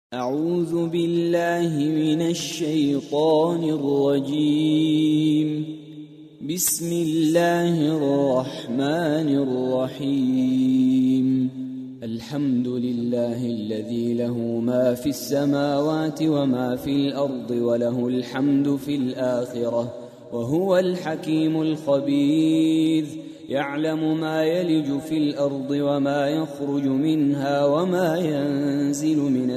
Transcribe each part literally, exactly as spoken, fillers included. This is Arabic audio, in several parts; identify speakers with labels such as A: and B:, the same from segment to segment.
A: أعوذ بالله من الشيطان الرجيم. بسم الله الرحمن الرحيم. الحمد لله الذي له ما في السماوات وما في الأرض وله الحمد في الآخرة وهو الحكيم الخبير. يعلم ما يلج في الأرض وما يخرج منها وما ينزل من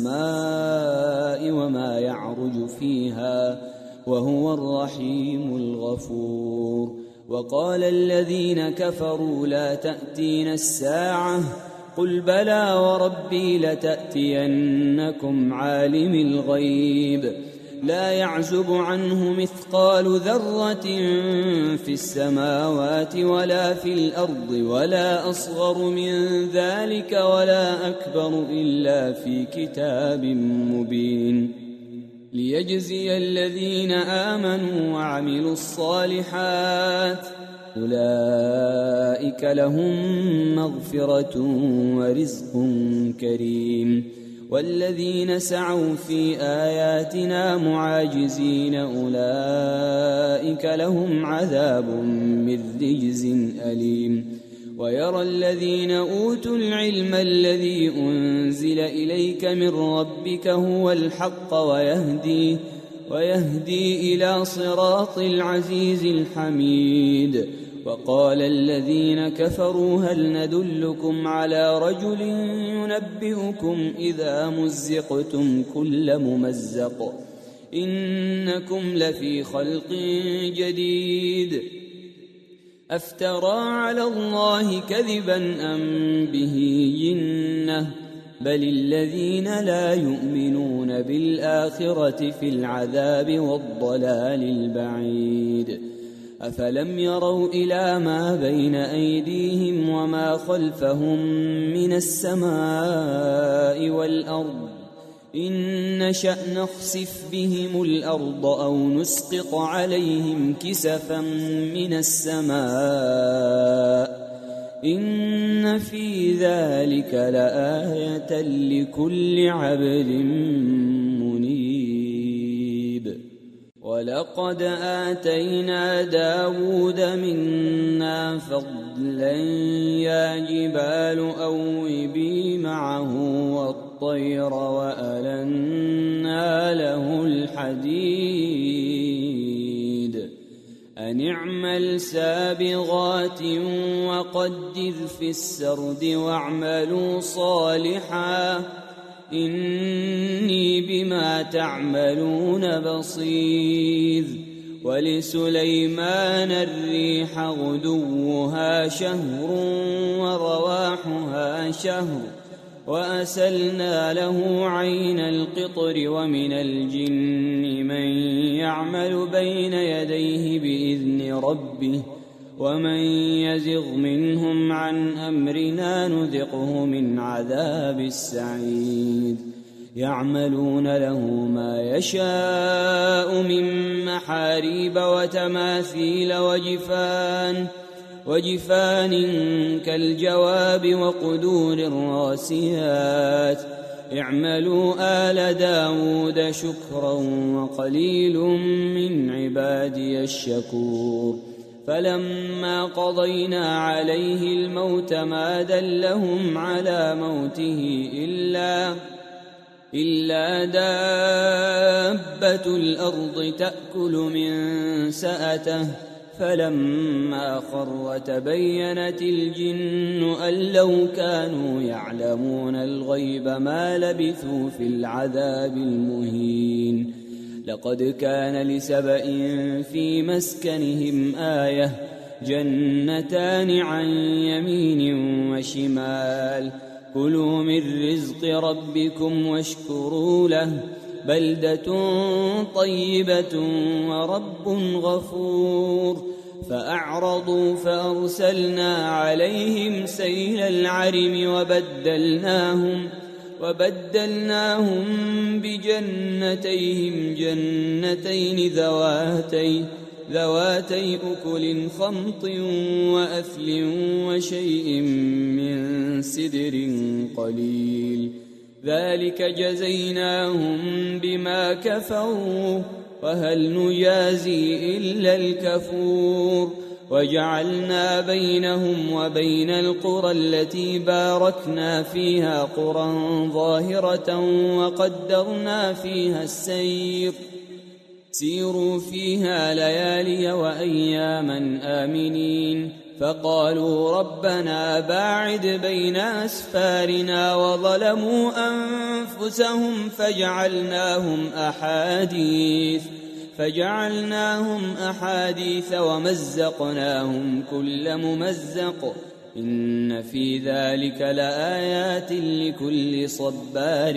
A: السماء وما يعرج فيها وهو الرحيم الغفور. وقال الذين كفروا لا تأتينا الساعة قل بلى وربي لتأتينكم عالم الغيب لا يعزب عنه مثقال ذرة في السماوات ولا في الأرض ولا أصغر من ذلك ولا أكبر إلا في كتاب مبين ليجزي الذين آمنوا وعملوا الصالحات أولئك لهم مغفرة ورزق كريم. والذين سعوا في آياتنا معاجزين أولئك لهم عذاب من رجز أليم. ويرى الذين أوتوا العلم الذي أنزل إليك من ربك هو الحق ويهدي, ويهدي إلى صراط العزيز الحميد. وقال الذين كفروا هل ندلكم على رجل ينبئكم إذا مزقتم كل ممزق إنكم لفي خلق جديد أفترى على الله كذبا أم به جنة بل الذين لا يؤمنون بالآخرة في العذاب والضلال البعيد. أفلم يروا إلى ما بين أيديهم وما خلفهم من السماء والأرض إن نشأ نخسف بهم الأرض أو نسقط عليهم كسفا من السماء إن في ذلك لآية لكل عبد منيب. ولقد آتينا داود منا فضلا يا جبال أوبي معه والطير وألنا له الحديد أن اعمل سابغات وقدر في السرد واعملوا صالحا إني بما تعملون بصير. ولسليمان الريح غدوها شهر ورواحها شهر وأسلنا له عين القطر ومن الجن من يعمل بين يديه بإذن ربه ومن يزغ منهم عن أمرنا نذقه من عذاب السعيد. يعملون له ما يشاء من محاريب وتماثيل وجفان وجفان كالجواب وقدور الراسيات اعملوا آل داود شكرا وقليل من عبادي الشكور. فلما قضينا عليه الموت ما دلهم على موته إلا, إلا دابة الأرض تأكل من سأته فلما خر تبينت الجن أن لو كانوا يعلمون الغيب ما لبثوا في العذاب المهين. لقد كان لسبإ في مسكنهم آية جنتان عن يمين وشمال كلوا من رزق ربكم واشكروا له بلدة طيبة ورب غفور. فأعرضوا فأرسلنا عليهم سيل العرم وبدلناهم وبدلناهم بجنتيهم جنتين ذواتي ذواتي أكل خمط وأثل وشيء من سدر قليل ذلك جزيناهم بما كفروا وهل نجازي إلا الكفور وجعلنا بينهم وبين القرى التي باركنا فيها قرى ظاهرة وقدرنا فيها السير سيروا فيها ليالي وأياما آمنين فقالوا ربنا باعد بين أسفارنا وظلموا أنفسهم فجعلناهم أحاديث فجعلناهم أحاديث ومزقناهم كل ممزق إن في ذلك لآيات لكل صبار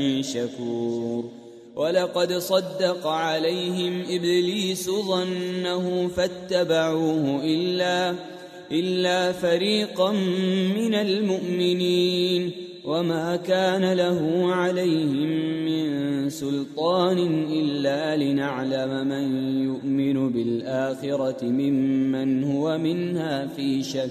A: شكور ولقد صدق عليهم إبليس ظنه فاتبعوه إلا إلا فريقا من المؤمنين وما كان له عليهم من سلطان إلا لنعلم من يؤمن بالآخرة ممن هو منها في شك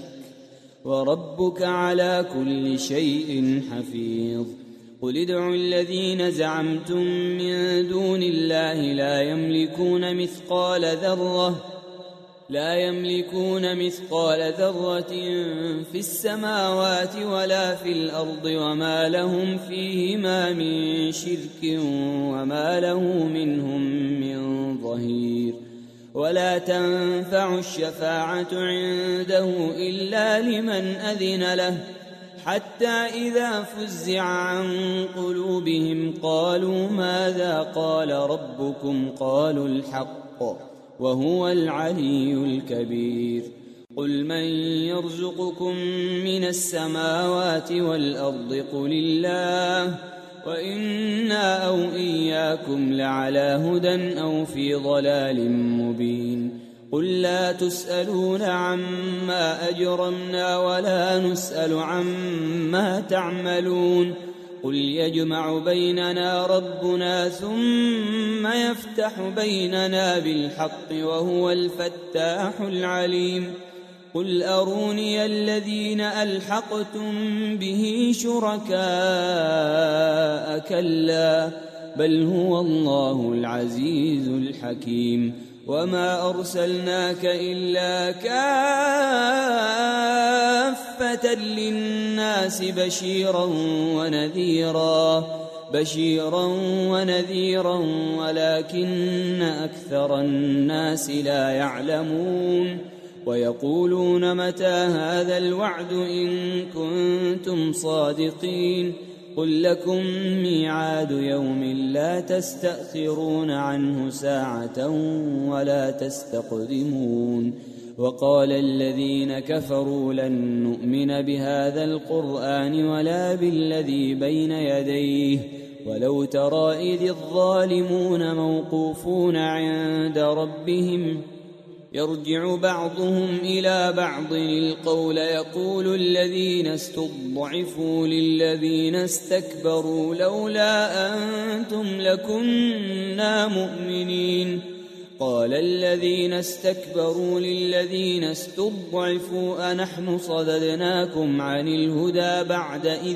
A: وربك على كل شيء حفيظ قل ادعوا الذين زعمتم من دون الله لا يملكون مثقال ذرة لا يملكون مثقال ذرة في السماوات ولا في الأرض وما لهم فيهما من شرك وما له منهم من ظهير ولا تنفع الشفاعة عنده إلا لمن أذن له حتى إذا فزع عن قلوبهم قالوا ماذا قال ربكم قالوا الحق وهو العلي الكبير قل من يرزقكم من السماوات والأرض قل الله وإنا أو إياكم لعلى هدى أو في ضلال مبين قل لا تسألون عما أجرمنا ولا نسأل عما تعملون قل يجمع بيننا ربنا ثم يفتح بيننا بالحق وهو الفتاح العليم قل أروني الذين ألحقتم به شركاء كلا بل هو الله العزيز الحكيم وما أرسلناك إلا كافة للناس بشيرا ونذيرا بشيرا ونذيرا ولكن أكثر الناس لا يعلمون ويقولون متى هذا الوعد إن كنتم صادقين قل لكم ميعاد يوم لا تستأخرون عنه ساعة ولا تستقدمون وقال الذين كفروا لن نؤمن بهذا القرآن ولا بالذي بين يديه ولو ترى إذ الظالمون موقوفون عند ربهم يرجع بعضهم إلى بعض القول يقول الذين استضعفوا للذين استكبروا لولا أنتم لكنا مؤمنين قال الذين استكبروا للذين استضعفوا أنحن صددناكم عن الهدى بعد إذ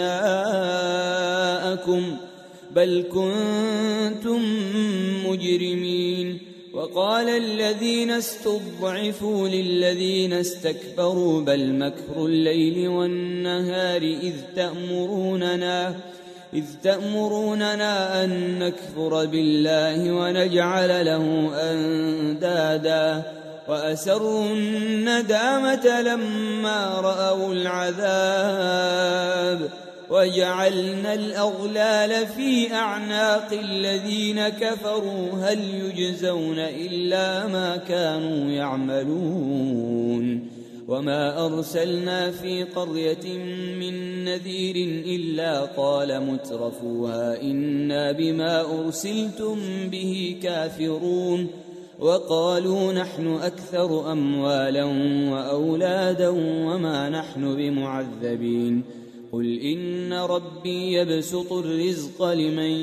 A: جاءكم بل كنتم مجرمين وقال الذين استضعفوا للذين استكبروا بل مكر الليل والنهار إذ تأمروننا إذ تأمروننا أن نكفر بالله ونجعل له أندادا وأسروا الندامة لما رأوا العذاب وجعلنا الأغلال في أعناق الذين كفروا هل يجزون إلا ما كانوا يعملون وما أرسلنا في قرية من نذير إلا قال مترفوها إنا بما أرسلتم به كافرون وقالوا نحن أكثر أموالا وأولادا وما نحن بمعذبين قل إن ربي يبسط الرزق لمن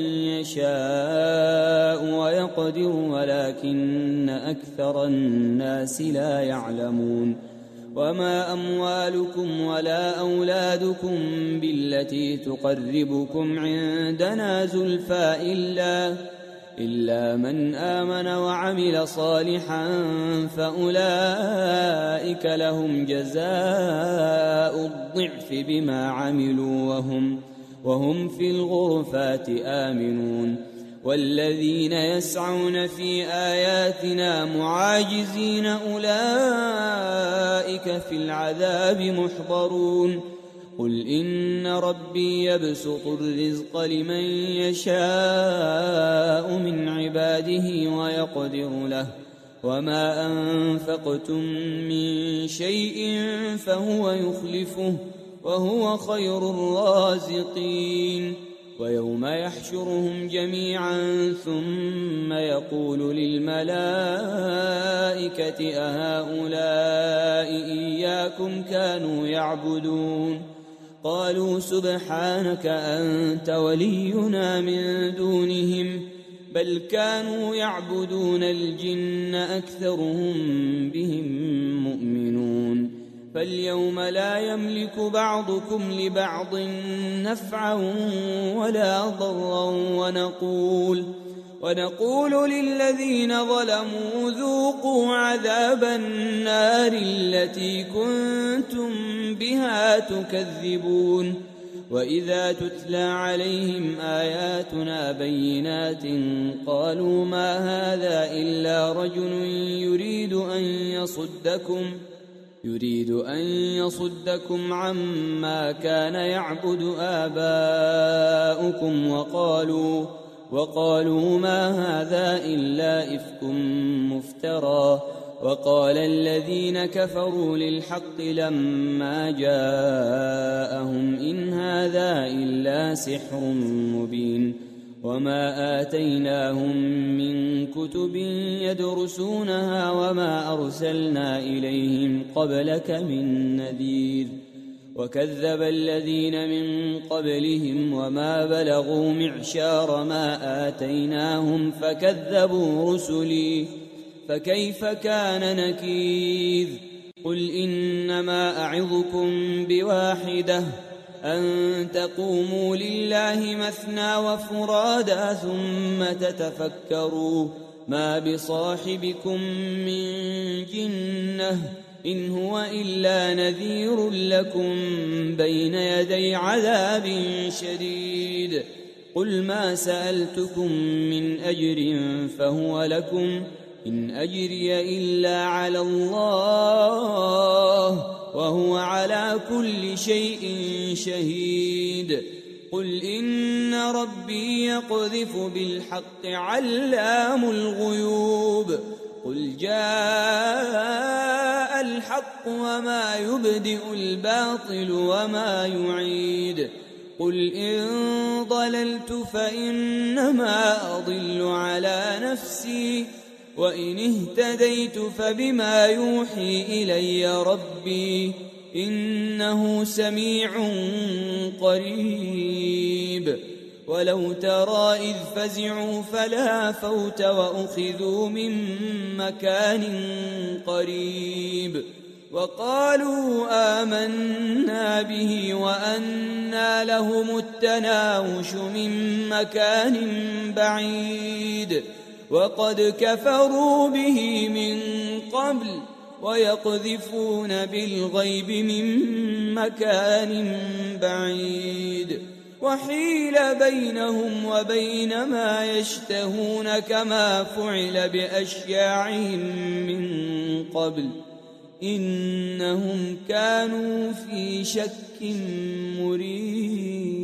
A: يشاء ويقدر ولكن أكثر الناس لا يعلمون وما أموالكم ولا أولادكم بالتي تقربكم عندنا زلفى إلا, إلا من آمن وعمل صالحا فأولئك لهم جزاء الضعف بما عملوا وهم, وهم في الغرفات آمنون. والذين يسعون في آياتنا معاجزين أولئك في العذاب محضرون. قل إن ربي يبسط الرزق لمن يشاء من عباده ويقدر له وما أنفقتم من شيء فهو يخلفه وهو خير الرازقين. ويوم يحشرهم جميعا ثم يقول للملائكة أهؤلاء إياكم كانوا يعبدون قالوا سبحانك أنت ولينا من دونهم بل كانوا يعبدون الجن أكثرهم بهم مؤمنون. فاليوم لا يملك بعضكم لبعض نفعا ولا ضرا ونقول, ونقول للذين ظلموا ذوقوا عذاب النار التي كنتم بها تكذبون. وإذا تتلى عليهم آياتنا بينات قالوا ما هذا إلا رجل يريد أن يصدكم يريد أن يصدكم عما كان يعبد آباؤكم وقالوا, وقالوا ما هذا إلا إفك مفترى. وقال الذين كفروا للحق لما جاءهم إن هذا إلا سحر مبين. وما آتيناهم من كتب يدرسونها وما أرسلنا إليهم قبلك من نذير. وكذب الذين من قبلهم وما بلغوا معشار ما آتيناهم فكذبوا رسلي فكيف كان نكير. قل إنما أعظكم بواحدة أن تقوموا لله مثنى وفرادا ثم تتفكروا ما بصاحبكم من جنة إن هو إلا نذير لكم بين يدي عذاب شديد. قل ما سألتكم من أجر فهو لكم إن أجري إلا على الله وهو على كل شيء شهيد. قل إن ربي يقذف بالحق علام الغيوب. قل جاء الحق وما يبدئ الباطل وما يعيد. قل إن ضللت فإنما أضل على نفسي وإن اهتديت فبما يوحي إلي ربي إنه سميع قريب. ولو ترى إذ فزعوا فلا فوت وأخذوا من مكان قريب وقالوا آمنا به وأنى لهم التناوش من مكان بعيد وقد كفروا به من قبل ويقذفون بالغيب من مكان بعيد. وحيل بينهم وبين ما يشتهون كما فعل بأشياعهم من قبل إنهم كانوا في شك مريب.